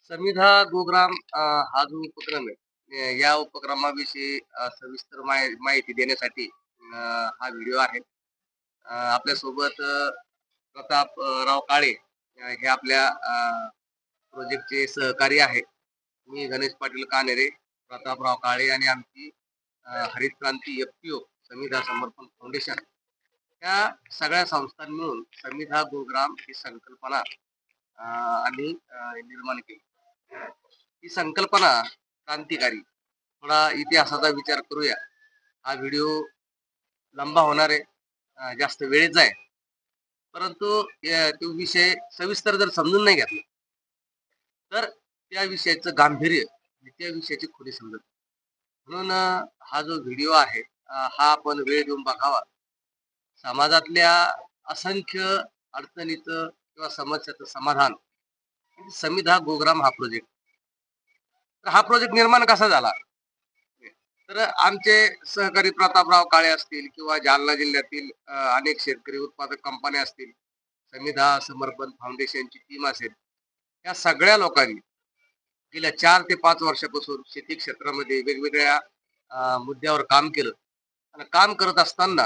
समिधा गोग्राम हा जो उपक्रम आहे, या उपक्रमाविषयी सविस्तर माहिती देण्यासाठी हा व्हिडिओ आहे. आपल्यासोबत प्रताप राव काळे हे आपल्या प्रोजेक्टचे सहकारी आहे. मी गणेश पाटील कानेरे, प्रतापराव काळे आणि आमची हरित क्रांती एफ-पी-ओ समिधा समर्पण फाउंडेशन या सगळ्या संस्थांनी मिळून समिधा गोग्राम ही संकल्पना आम्ही निर्माण केली. ही संकल्पना क्रांतिकारी. थोडा इतिहासाचा विचार करूया. हा व्हिडिओ लंबा होणार आहे, जास्त वेळेचा आहे. परंतु तो विषय सविस्तर जर समजून नाही घेतला तर त्या विषयाचं गांभीर्य आणि त्या विषयाची खोली समजत नाही. म्हणून हा जो व्हिडिओ आहे हा आपण वेळ देऊन बघावा. समाजातल्या असंख्य अडचणीचं किंवा समस्याचं समाधान समिधा गोग्राम हा प्रोजेक्ट. तर हा प्रोजेक्ट निर्माण कसा झाला? तर आमचे सहकारी प्रतापराव काळे असतील किंवा जालना जिल्ह्यातील अनेक शेतकरी उत्पादक कंपन्या असतील, समिधा समर्पण फाउंडेशनची टीम असेल, या सगळ्या लोकांनी गेल्या 4 ते 5 वर्षापासून शेती क्षेत्रामध्ये वेगवेगळ्या मुद्द्यावर काम केलं. आणि काम करत असताना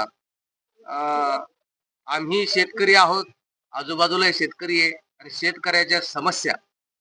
आम्ही शेतकरी आहोत, आजूबाजूला शेतकरी आहे आणि शेतकऱ्याच्या समस्या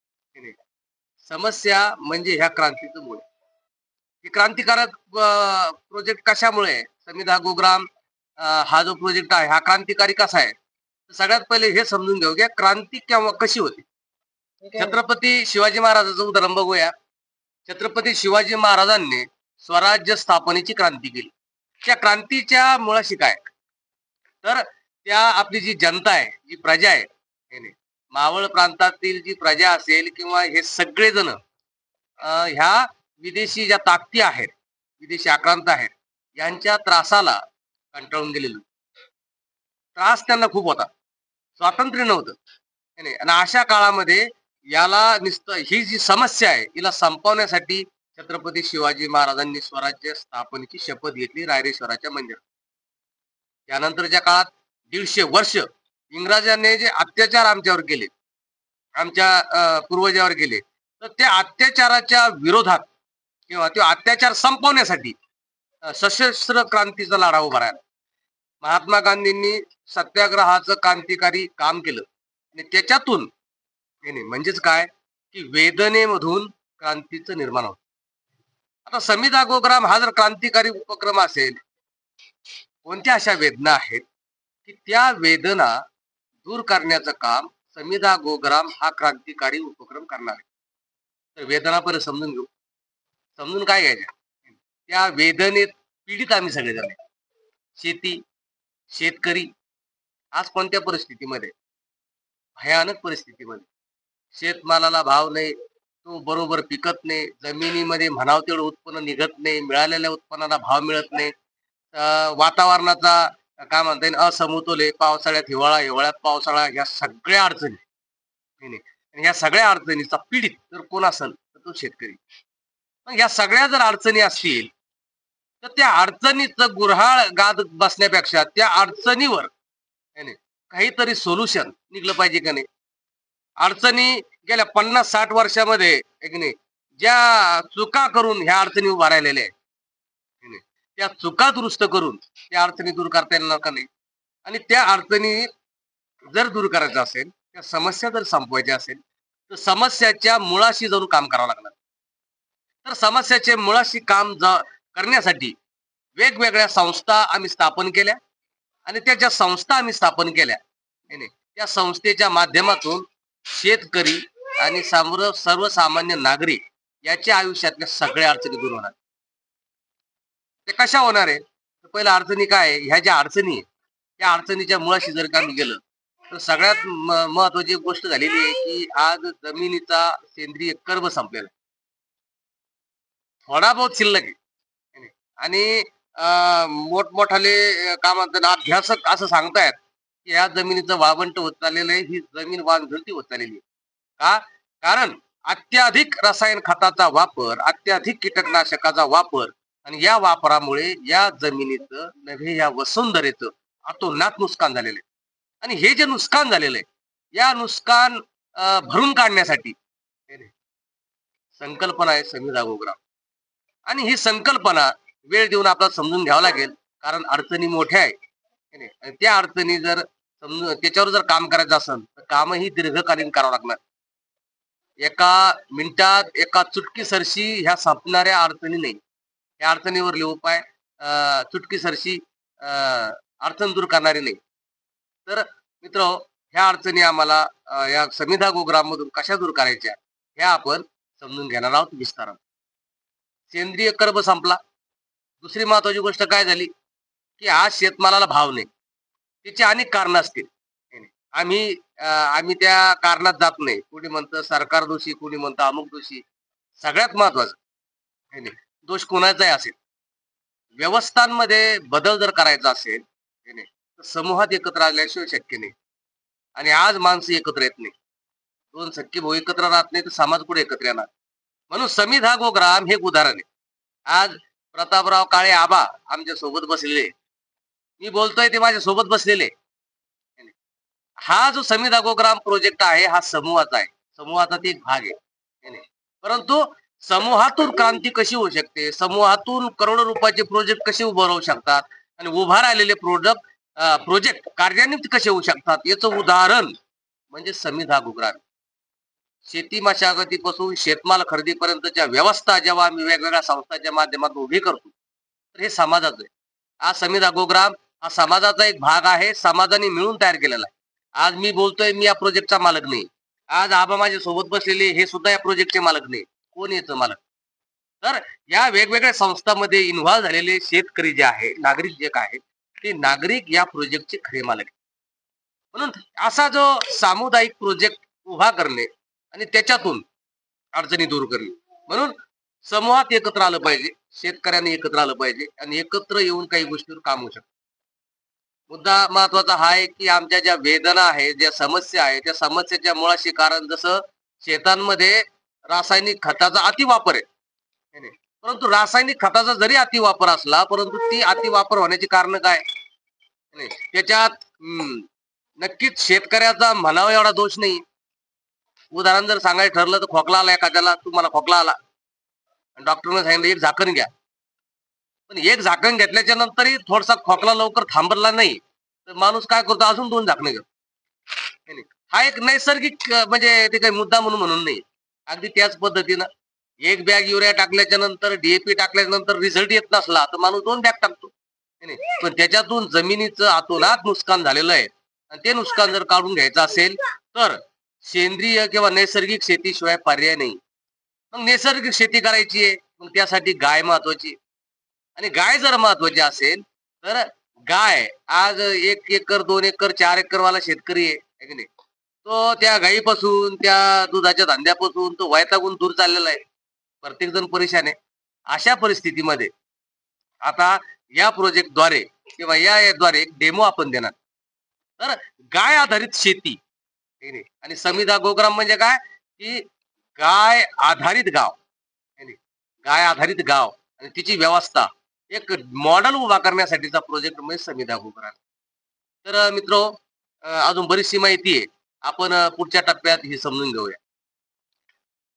समस्या म्हणजे ह्या क्रांतीचं मूळ. ही क्रांतिकारक प्रोजेक्ट कशामुळे आहे? समिधा गोग्राम हा जो प्रोजेक्ट आहे हा क्रांतिकारी कसा आहे? सगळ्यात पहिले हे समजून घेऊ घ्या, क्रांती केव्हा कशी होती. छत्रपती शिवाजी महाराजांचं उदाहरण बघूया. छत्रपती शिवाजी महाराजांनी स्वराज्य स्थापनेची क्रांती केली. त्या क्रांतीच्या मुळाशी काय? तर त्या आपली जी जनता आहे, जी प्रजा आहे, मावळ प्रांतातील जी प्रजा असेल किंवा हे सगळेजण ह्या विदेशी ज्या ताकदी आहेत, विदेशी आक्रांत आहेत, यांच्या त्रासाला कंटाळून गेलेलो. त्रास त्यांना खूप होता, स्वातंत्र्य नव्हतं. आणि अशा काळामध्ये याला ही जी समस्या आहे हिला संपवण्यासाठी छत्रपती शिवाजी महाराजांनी स्वराज्य स्थापनेची शपथ घेतली रायरेश्वराच्या मंदिरात. त्यानंतरच्या काळात 150 वर्ष इंग्रजांनी जे अत्याचार आमच्यावर केले, आमच्या पूर्वजावर केले, तर त्या अत्याचाराच्या विरोधात किंवा तो अत्याचार संपवण्यासाठी सशस्त्र क्रांतीचा लढा उभा राहिला. महात्मा गांधींनी सत्याग्रहाचं क्रांतिकारी काम केलं आणि त्याच्यातून म्हणजेच काय की वेदनेमधून क्रांतीचं निर्माण होतं. आता समिधा गोग्राम हा जर क्रांतिकारी उपक्रम असेल, कोणत्या अशा वेदना आहेत की त्या वेदना दूर करण्याचं काम समिधा गोग्राम हा क्रांतिकारी उपक्रम करणार आहे. तर वेदना परत समजून घेऊ. समजून काय घ्यायचं? त्या वेदनेत पीडित आम्ही सगळेजण. शेती, शेतकरी आज कोणत्या परिस्थितीमध्ये? भयानक परिस्थितीमध्ये. शेतमालाला भाव नाही, तो बरोबर पिकत नाही, जमिनीमध्ये म्हणाव तेवढं उत्पन्न निघत नाही, मिळालेल्या उत्पन्नाला भाव मिळत नाही, वातावरणाचा काय म्हणता येईल असमतोल आहे, पावसाळ्यात हिवाळा, हिवाळ्यात पावसाळा, ह्या सगळ्या अडचणी. आणि ह्या सगळ्या अडचणीचा पीडित जर कोण असेल तर तो शेतकरी. मग या सगळ्या जर अडचणी असतील तर त्या अडचणीचं गुऱ्हाळ गाद बसण्यापेक्षा त्या अडचणीवर काहीतरी सोल्युशन निघलं पाहिजे का नाही. अडचणी गेल्या 50-60 वर्षामध्ये ज्या चुका करून ह्या अडचणी उभा राहिलेल्या आहेत, त्या चुका दुरुस्त करून त्या अडचणी दूर करता येणार का नाही. आणि त्या अडचणी जर दूर करायचं असेल, त्या समस्या जर संपवायच्या असेल तर समस्याच्या मुळाशी जाऊन काम करावं लागणार. तर समस्याचे मुळाशी काम करण्यासाठी वेगवेगळ्या संस्था आम्ही स्थापन केल्या आणि त्या ज्या संस्था आम्ही स्थापन केल्या त्या संस्थेच्या माध्यमातून शेतकरी आणि सर्वसामान्य नागरिक याच्या आयुष्यातल्या सगळ्या अडचणी दूर होणार. ते कशा होणार आहे? तर पहिल्या अडचणी काय आहे? ह्या ज्या अडचणी आहे त्या अडचणीच्या मुळाशी जर का गेलं तर सगळ्यात महत्वाची गोष्ट झालेली आहे की आज जमिनीचा सेंद्रिय कर्ब संपलेला, थोडा बहुत शिल्लक आहे. आणि मोठमोठाले काय म्हणतात अभ्यासक असं सांगतायत की या जमिनीचं वाळवंट होत चाललेलं आहे, ही जमीन वानझुलती होत चाललेली आहे. का? कारण अत्याधिक रसायन खताचा वापर, अत्याधिक कीटकनाशकाचा वापर आणि या वापरामुळे या जमिनीचं नव्हे या वसुंधरेचं अतोनात नुकसान झालेलं आहे. आणि हे जे नुकसान झालेलं आहे या नुकसान भरून काढण्यासाठी संकल्पना आहे समिधा गोग्राम. आणि ही संकल्पना वेळ देऊन आपल्याला समजून घ्यावं लागेल, कारण अडचणी मोठ्या आहे है नाही? आणि त्या अडचणी जर समजून त्याच्यावर जर काम करायचं असेल तर कामही दीर्घकालीन करावं लागणार. एका मिनिटात एका चुटकीसरशी ह्या संपणाऱ्या अडचणी नाही. या अडचणीवरले उपाय चुटकीसरशी अडचण दूर करणारे नाही. तर मित्र, ह्या अडचणी आम्हाला या समिधा गोग्राम मधून कशा दूर करायच्या ह्या आपण समजून घेणार आहोत विस्ताराने. सेंद्रिय कर्ब संपला. दुसरी महत्वाची गोष्ट काय झाली, की आज शेतमालाला भाव नाही. त्याची अनेक कारणं असतील. है नाही? आम्ही त्या कारणात जात नाही. कोणी म्हणतं सरकार दोषी, कोणी म्हणतं अमुक दोषी. सगळ्यात महत्वाचं है नाही, दोष कोणाचाही असेल, व्यवस्थांमध्ये बदल जर करायचा असेल है नाही, तर समूहात एकत्र आल्याशिवाय शक्य नाही. आणि आज माणसं एकत्र येत नाही. दोन सख्खे भाऊ एकत्र राहत नाही तर समाज कुठे एकत्र येणार. म्हणून समिधा गोग्राम हे एक उदाहरण आहे. आज प्रतापराव काळे आबा आमच्या सोबत बसलेले, मी बोलतोय ते माझ्या सोबत बसलेले. हा जो समिधा गोग्राम प्रोजेक्ट आहे हा समूहाचा आहे. समूहाचा ते एक भाग आहे है नाही? परंतु समूहातून क्रांती कशी होऊ शकते, समूहातून करोडो रुपयाचे प्रोजेक्ट कसे उभं राहू शकतात आणि उभा राहिलेले प्रोजेक्ट कार्यान्वित कसे होऊ शकतात याचं उदाहरण म्हणजे समिधा गोग्राम. शेती मशागतीपासून शेतमाल खरेदीपर्यंतच्या व्यवस्था जेव्हा आम्ही वेगवेगळ्या संस्थांच्या माध्यमातून उभी करतो तर हे समाजाचं आहे. हा समिधा गोग्राम हा समाजाचा एक भाग आहे. समाजाने मिळून तयार केलेला आहे. आज मी बोलतोय, मी या प्रोजेक्टचा मालक नाही. आज आबा माझ्या सोबत बसलेले हे सुद्धा या प्रोजेक्टचे मालक नाही. कोण याचं मालक? तर या वेगवेगळ्या संस्थांमध्ये इन्व्हॉल्व्ह झालेले शेतकरी जे आहे, नागरिक जे आहे, ते नागरिक या प्रोजेक्टचे खरे मालक आहेत. म्हणून असा जो सामुदायिक प्रोजेक्ट उभा करणे आणि त्याच्यातून अडचणी दूर करणे, म्हणून समूहात एकत्र आलं पाहिजे, शेतकऱ्यांनी एकत्र आलं पाहिजे आणि एकत्र येऊन काही गोष्टीवर काम होऊ शकतं. मुद्दा महत्वाचा हा आहे की आमच्या ज्या वेदना आहेत, ज्या समस्या आहेत, त्या समस्येच्या मुळाशी कारण जसं शेतांमध्ये रासायनिक खताचा अतिवापर आहे है नाही? परंतु रासायनिक खताचा जरी अतिवापर असला, परंतु ती अतिवापर होण्याची कारण काय है नाही? त्याच्यात नक्कीच शेतकऱ्याचा म्हणावा एवढा दोष नाही. उदाहरण जर सांगायचं ठरलं तर खोकला आला एखाद्याला, तुम्हाला खोकला आला डॉक्टरने सांगितलं एक झाकण घ्या. पण एक झाकण घेतल्याच्या नंतरही थोडासा खोकला लवकर थांबला नाही तर माणूस काय करतो, अजून 2 झाकणं घेतो है नाही? हा एक नैसर्गिक म्हणजे ते काही मुद्दा म्हणून नाही. अगदी त्याच पद्धतीनं एक बॅग युरिया टाकल्याच्या नंतर डीएपी टाकल्याच्या नंतर रिझल्ट येत नसला तर माणूस 2 बॅग टाकतो है नाही? पण त्याच्यातून जमिनीचं आतोनात नुकसान झालेलं आहे आणि ते नुकसान जर काढून घ्यायचं असेल तर सेंद्रिय किंवा नैसर्गिक शेतीशिवाय पर्याय नाही. मग नैसर्गिक शेती करायची आहे, मग त्यासाठी गाय महत्वाची. आणि गाय जर महत्वाची असेल तर गाय आज 1 एकर 2 एकर 4 एकर वाला शेतकरी आहे की नाही, तो त्या गायीपासून त्या दुधाच्या धंद्यापासून तो वैतागून दूर चाललेला आहे. प्रत्येक जण परेशान आहे. अशा परिस्थितीमध्ये आता या प्रोजेक्टद्वारे किंवा याद्वारे एक डेमो आपण देणार. तर गाय आधारित शेती है नाही? आणि समिधा गोग्राम म्हणजे काय, की गाय आधारित गाव है नाही? गाय आधारित गाव आणि तिची व्यवस्था एक मॉडेल उभा करण्यासाठीचा प्रोजेक्ट म्हणजे समिधा गोग्राम. तर मित्र, अजून बरीचशी माहिती आहे. आपण पुढच्या टप्प्यात ही समजून घेऊया.